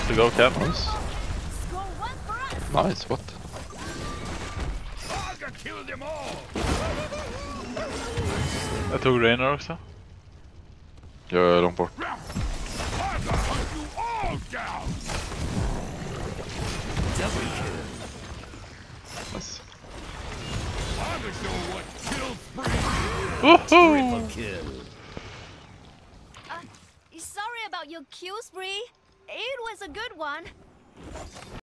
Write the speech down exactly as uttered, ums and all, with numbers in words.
close to go, Cam. Nice. Nice, what? Jag tog Rainer också. Jag är långt bort. Nice. Woho! Uh, sorry about your kill spree. It was a good one.